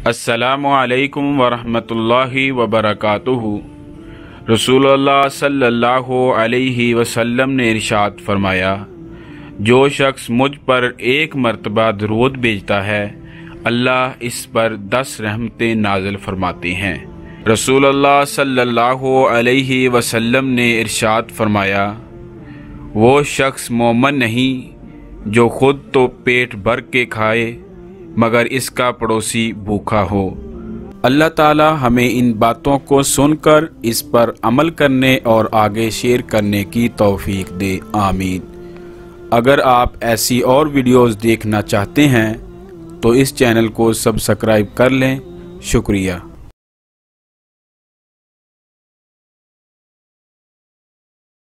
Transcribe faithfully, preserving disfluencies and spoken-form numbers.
अस्सलामु अलैकुम वरहमतुल्लाहि वबरकातुहू। रसूलुल्लाह सल्लल्लाहु अलैहि वसल्लम ने इरशाद फरमाया, जो शख्स मुझ पर एक मर्तबा दरूद भेजता है अल्लाह इस पर दस रहमतें नाज़िल फरमाते हैं। रसूलुल्लाह सल्लल्लाहु अलैहि वसल्लम ने इरशाद फरमाया, वो शख्स मोमिन नहीं जो खुद तो पेट भर के खाए मगर इसका पड़ोसी भूखा हो। अल्लाह ताला हमें इन बातों को सुनकर इस पर अमल करने और आगे शेयर करने की तौफीक दे, आमीन। अगर आप ऐसी और वीडियोस देखना चाहते हैं तो इस चैनल को सब्सक्राइब कर लें। शुक्रिया।